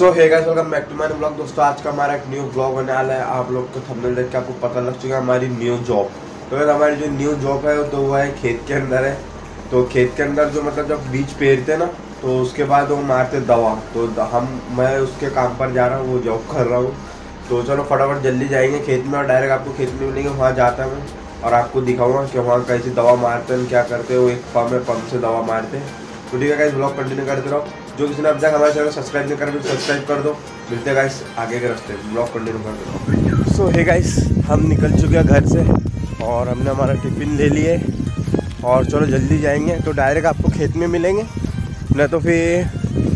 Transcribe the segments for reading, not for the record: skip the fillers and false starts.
So hey guys, welcome back to my blog. दोस्तों आज का हमारा एक न्यू ब्लॉग होने वाला है। आप लोग को थंबनेल देख के आपको पता लग चुका है हमारी न्यू जॉब। तो अगर हमारी जो न्यू जॉब है तो वो है खेत के अंदर है। तो खेत के अंदर जो मतलब जब बीज पेरते ना तो उसके बाद वो मारते दवा। तो मैं उसके काम पर जा रहा हूँ, वो जॉब कर रहा हूँ। तो चलो फटाफट जल्दी जाएंगे खेत में और डायरेक्ट आपको खेत में मिलेंगे। वहाँ जाता मैं और आपको दिखाऊंगा कि वहाँ कैसी दवा मारते हैं, क्या करते हैं। वो एक पंप है, पंप से दवा मारते हैं। तो ठीक है गाइस, ब्लॉग कंटिन्यू करते रहो। जो किसी ने अब तक हमारे चैनल सब्सक्राइब नहीं करा तो सब्सक्राइब कर दो। मिलते हैं गाइस आगे के रास्ते, ब्लॉग कंटिन्यू करते रहो। सो हे गाइस, हम निकल चुके हैं घर से और हमने हमारा टिफ़िन ले लिए और चलो जल्दी जाएंगे। तो डायरेक्ट आपको खेत में मिलेंगे, नहीं तो फिर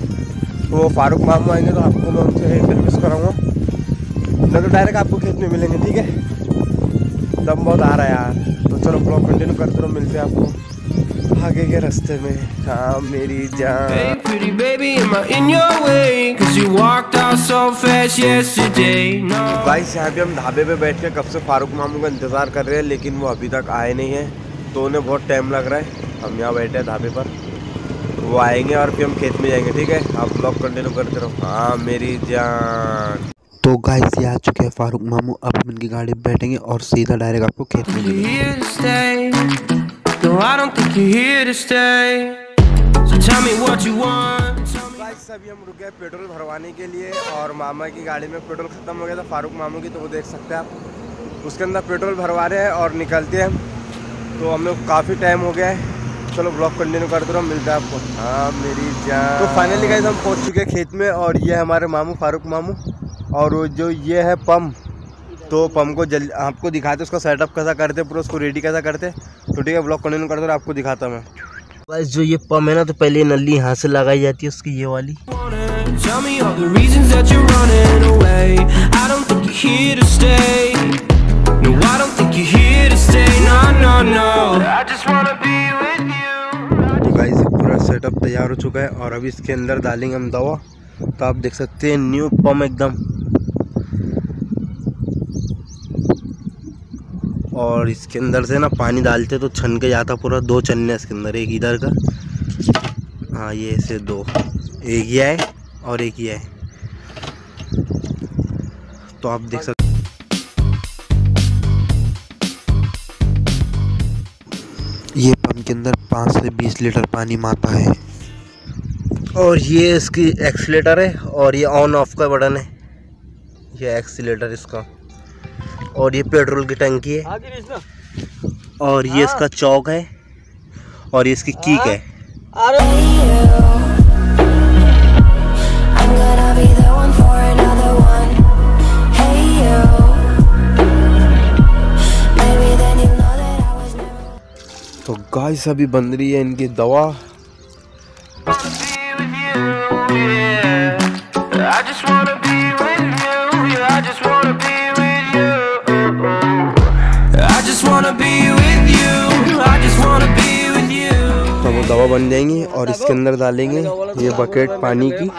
वो फारूक मामू आएंगे तो आपको मैं उनसे इंटरव्यूज़ कराऊँगा, नहीं तो डायरेक्ट आपको खेत में मिलेंगे। ठीक है, दम बहुत आ रहा है यार। तो चलो ब्लॉग कंटिन्यू करते रहो, मिलते हैं आपको आगे के रास्ते में। हाँ मेरी जान। Hey pretty baby, am I in your way? 'Cause you walked out so fast yesterday. No. Guys यहाँ पे हम ढाबे पे बैठ के कब से फारूक मामू का इंतज़ार कर रहे हैं, लेकिन वो अभी तक आए नहीं हैं। तो उन्हें बहुत टाइम लग रहा है। हम यहाँ बैठे हैं ढाबे पर, वो आएंगे और फिर हम खेत में जाएंगे। ठीक है, आप ब्लॉग कंटिन्यू करते रहो। हाँ मेरी जान। तो गाइस ये आ चुके हैं फारूक मामू। अब हम इनकी गाड़ी में बैठेंगे और सीधा डायरेक्ट आपको खेत में You're मिलेंगे। here to stay. No, I don't think you're here to stay. So tell me what you want. Tell me. Guys अभी हम रुके पेट्रोल भरवाने के लिए और मामा की गाड़ी में पेट्रोल ख़त्म हो गया था फारूक मामू की। तो वो देख सकते हैं आप, उसके अंदर पेट्रोल भरवा रहे हैं और निकलते हैं। तो हम लोग काफ़ी टाइम हो गया है। चलो ब्लॉग कंटिन्यू करते रहो, मिलता है आपको। हाँ मेरी जान। तो फाइनली गाइस हम पहुंच चुके हैं खेत में और ये है हमारे मामू फारूक मामू। और जो ये है पंप, तो पंप को जल्दी आपको दिखाते उसका सेटअप कैसा करते, पूरा उसको रेडी कैसा करते। तो ठीक है, ब्लॉग कंटिन्यू करते रहो, आपको दिखाता मैं। गाइस जो ये पंप है ना, तो पहले नली यहाँ से लगाई जाती है उसकी, ये वाली। Tell me all the reasons that you're running away. I don't think you're here to stay. No, I don't think you're here to stay. No, no, no. I just wanna be with you. तो guys पूरा setup तैयार हो चुका है और अभी इसके अंदर डालेंगे हम दवा। तो आप देख सकते हैं न्यू पंप एकदम। और इसके अंदर से ना पानी डालते तो छन के जाता पूरा। 2 चन्ने इसके अंदर, एक इधर का, हाँ ये ऐसे 2, एक ये है और एक ये है। तो आप देख सकते ये पंप के अंदर 5 से 20 लीटर पानी मारता है। और ये इसकी एक्सीलेटर है और ये ऑन ऑफ का बटन है, ये एक्सीलेटर इसका। और ये पेट्रोल की टंकी है और ये इसका चौक है और ये इसकी कीक है। तो गाइस अभी बन रही है इनकी दवा। I just wanna be with you. I just wanna be with you. I just wanna be with you. I just wanna be with you. तो वो दवा बन जाएंगी और इसके अंदर डालेंगे ये बकेट पानी की।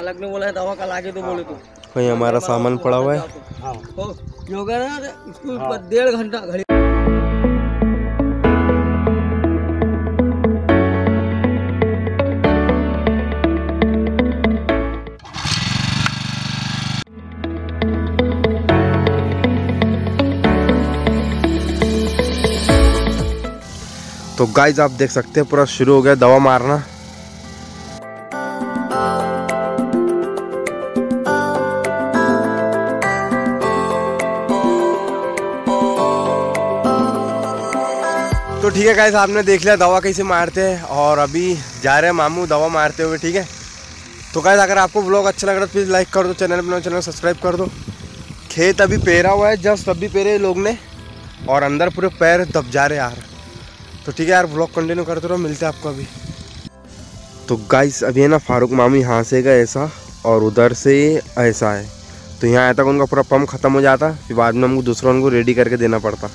कहीं हमारा सामान पड़ा हुआ है। योगा ना इसको 1.5 घंटा घड़ी। तो गाइस आप देख सकते हैं पूरा शुरू हो गया दवा मारना। तो ठीक है गाइस, आपने देख लिया दवा कैसे मारते हैं और अभी जा रहे हैं मामू दवा मारते हुए। ठीक है, तो गाइस अगर आपको व्लॉग अच्छा लग रहा है प्लीज़ लाइक कर दो, चैनल सब्सक्राइब कर दो। खेत अभी पेरा हुआ है, जस्ट अभी पेरे लोग ने और अंदर पूरे पैर दब जा रहे यार। तो ठीक है यार, व्लॉग कंटिन्यू करते रहो, मिलते हैं आपको अभी। तो गाइस अभी है ना फारूक मामू यहाँ से गए ऐसा और उधर से ऐसा है। तो यहाँ आया तक उनका पूरा पंप ख़त्म हो जाता, फिर बाद में हमको दूसरा उनको रेडी करके देना पड़ता।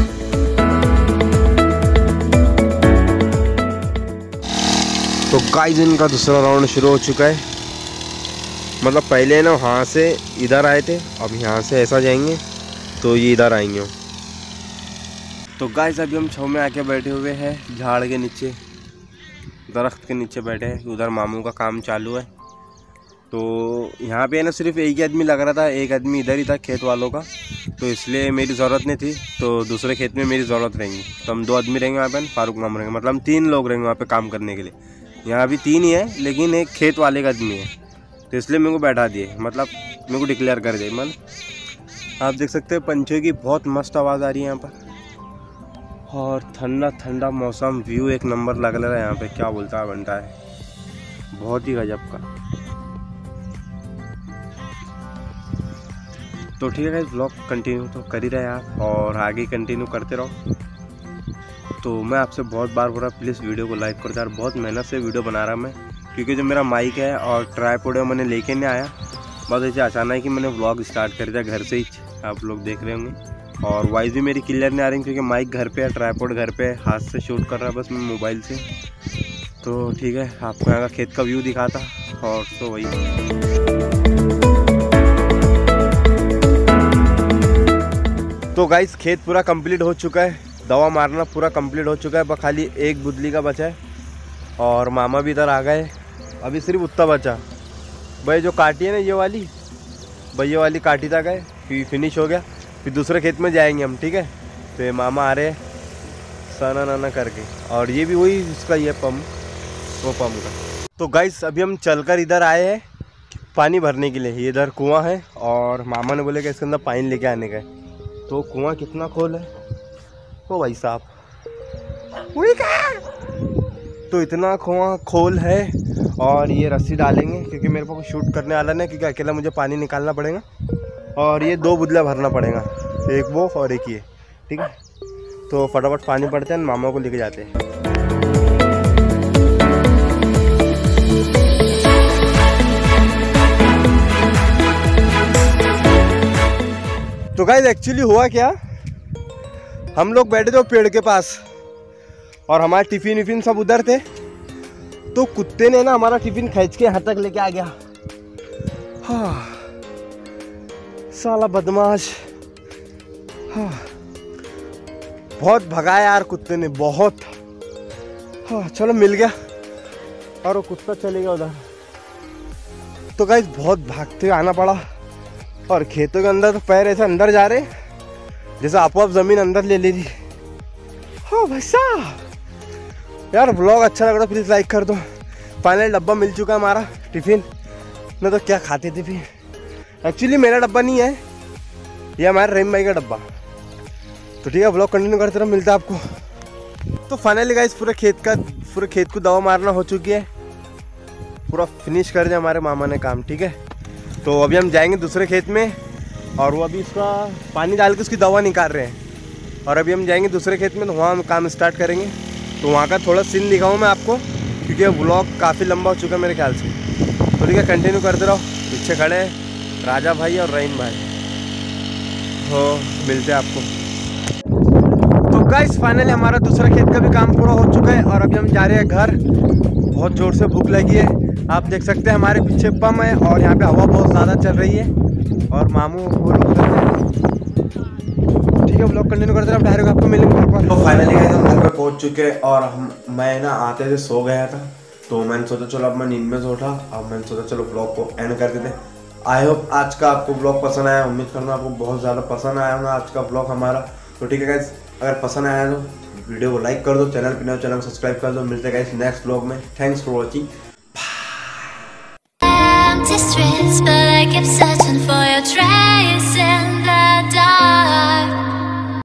तो गाइस इनका दूसरा राउंड शुरू हो चुका है। मतलब पहले ना वहाँ से इधर आए थे, अब यहाँ से ऐसा जाएंगे तो ये इधर आएंगे। तो गाइस अभी हम छाँव में आके बैठे हुए हैं झाड़ के नीचे, दरख्त के नीचे बैठे हैं। उधर मामू का काम चालू है तो यहाँ पे ना सिर्फ एक ही आदमी लग रहा था, एक आदमी इधर ही था खेत वालों का, तो इसलिए मेरी ज़रूरत नहीं थी। तो दूसरे खेत में मेरी ज़रूरत रहेंगी, तो हम 2 आदमी रहेंगे वहाँ पे, फारूक नाम रहेंगे, मतलब हम 3 लोग रहेंगे वहाँ पे काम करने के लिए। यहाँ भी 3 ही है, लेकिन एक खेत वाले का आदमी है, तो इसलिए मेरे को बैठा दिए, मतलब मेरे को डिक्लेयर कर दिए। मतलब आप देख सकते हैं पंछियों की बहुत मस्त आवाज़ आ रही है यहाँ पर, और ठंडा ठंडा मौसम, व्यू एक नंबर लग रहा है यहाँ पे, क्या बोलता है बनता है, बहुत ही गजब का। तो ठीक है गाइस, व्लॉग कंटिन्यू तो कर ही रहे आप और आगे कंटिन्यू करते रहो। तो मैं आपसे बहुत बार बोल रहा, प्लीज़ वीडियो को लाइक कर दो यार, बहुत मेहनत से वीडियो बना रहा मैं, क्योंकि जो मेरा माइक है और ट्राइपॉड है मैंने लेके नहीं आया, बहुत ऐसे अचानक ही मैंने व्लॉग स्टार्ट कर दिया घर से ही, आप लोग देख रहे होंगे। और वॉइस भी मेरी क्लियर नहीं आ रही क्योंकि माइक घर पे है, ट्राइपॉड घर पे है, हाथ से शूट कर रहा है बस मैं मोबाइल से। तो ठीक है, आपको यहाँ का खेत का व्यू दिखाता, और तो वही। तो गाइस खेत पूरा कंप्लीट हो चुका है, दवा मारना पूरा कंप्लीट हो चुका है, बस खाली एक बुदली का बचा है, और मामा भी इधर आ गए, अभी सिर्फ उतना बचा। भाई जो काटी है ना ये वाली, भैया वाली काटी तक है, फिर फिनिश हो गया, फिर दूसरे खेत में जाएंगे हम, ठीक है। तो ये मामा आ रहे हैं सना नाना करके, और ये भी वही इसका ये पम्प, वो पम्प का। तो गाइस अभी हम चलकर इधर आए हैं पानी भरने के लिए, ये इधर कुआं है, और मामा ने बोले कि इसके अंदर पानी लेके आने का है। तो कुआं कितना खोल है ओ भाई साहब, तो इतना कुआं खोल है, और ये रस्सी डालेंगे क्योंकि मेरे को शूट करने वाला नहीं, क्योंकि अकेला मुझे पानी निकालना पड़ेगा, और ये 2 बुदला भरना पड़ेगा, एक वो और एक ये, ठीक है। तो फटाफट पानी पड़ते हैं, मामा को लेके जाते हैं। तो गाइस एक्चुअली हुआ क्या, हम लोग बैठे थे पेड़ के पास, और हमारे टिफिन विफिन सब उधर थे, तो कुत्ते ने ना हमारा टिफिन खींच के यहाँ तक लेके आ गया। हाँ साला बदमाश, हाँ बहुत भगाया यार कुत्ते ने, बहुत। हाँ चलो मिल गया, और वो कुत्ता चले गया उधर। तो गाइस बहुत भागते हुए आना पड़ा, और खेतों के अंदर तो पैर ऐसे अंदर जा रहे जैसे आपो आप ज़मीन अंदर ले ली थी। हाँ भाई साहब यार, व्लॉग अच्छा लग रहा प्लीज़ लाइक कर दो। फाइनल डब्बा मिल चुका है हमारा टिफ़िन, न तो क्या खाते थे फिर। एक्चुअली मेरा डब्बा नहीं है, ये हमारे रहीम भाई का डब्बा। तो ठीक है, व्लॉग कंटिन्यू करते रहो, मिलता है आपको। तो फाइनली गाइस पूरे खेत को दवा मारना हो चुकी है, पूरा फिनिश कर दिया हमारे मामा ने काम, ठीक है। तो अभी हम जाएंगे दूसरे खेत में, और वो अभी इसका पानी डाल के उसकी दवा निकाल रहे हैं, और अभी हम जाएंगे दूसरे खेत में, तो वहाँ हम काम स्टार्ट करेंगे। तो वहाँ का थोड़ा सीन दिखाऊँ मैं आपको, क्योंकि व्लॉग काफ़ी लंबा हो चुका है मेरे ख्याल से। तो ठीक है, कंटिन्यू करते रहो। पीछे खड़े हैं राजा भाई और रहीम भाई, तो मिलते हैं आपको। तो गाइस फाइनली हमारा दूसरा खेत का भी काम पूरा हो चुका है, और अभी हम जा रहे हैं घर। बहुत ज़ोर से भूख लगी है, आप देख सकते हैं हमारे पीछे पंप है, और यहाँ पे हवा बहुत ज़्यादा चल रही है, और मामू वो लोग ठीक है। व्लॉग कंटिन्यू करते हैं, अब डायरेक्ट आपको मिलेंगे घर पर। तो फाइनली हम घर पे पहुँच चुके हैं, और मैं ना आते थे सो गया था, तो मैंने सोचा चलो अब मैं नींद में से उठा, अब मैंने सोचा चलो ब्लॉग को एंड कर देते। आई होप आज का आपको ब्लॉग पसंद आया, उम्मीद करना आपको बहुत ज़्यादा पसंद आया होगा आज का ब्लॉग हमारा। तो ठीक है गाइस, अगर पसंद आया तो वीडियो को लाइक कर दो, चैनल पर नए चैनल को सब्सक्राइब कर दो। मिलते हैं गाइस नेक्स्ट ब्लॉग में। Thanks for watching. But I kept searching for your traces.